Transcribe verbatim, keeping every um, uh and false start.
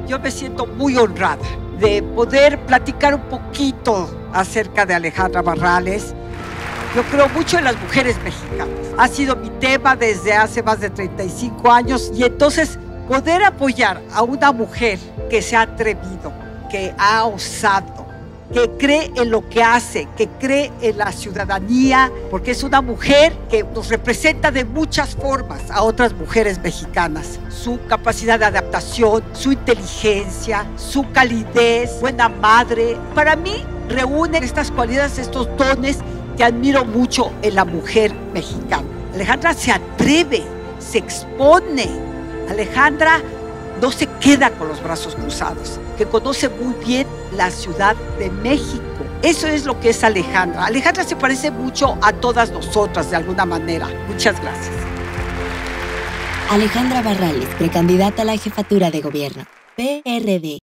yo me siento muy honrada de poder platicar un poquito acerca de Alejandra Barrales. Yo creo mucho en las mujeres mexicanas. Ha sido mi tema desde hace más de treinta y cinco años y entonces poder apoyar a una mujer que se ha atrevido, que ha osado, que cree en lo que hace, que cree en la ciudadanía, porque es una mujer que nos representa de muchas formas a otras mujeres mexicanas. Su capacidad de adaptación, su inteligencia, su calidez, buena madre. Para mí reúne estas cualidades, estos dones que admiro mucho en la mujer mexicana. Alejandra se atreve, se expone. Alejandra no se queda con los brazos cruzados, que conoce muy bien la Ciudad de México. Eso es lo que es Alejandra. Alejandra se parece mucho a todas nosotras de alguna manera. Muchas gracias. Alejandra Barrales, precandidata a la jefatura de gobierno, P R D.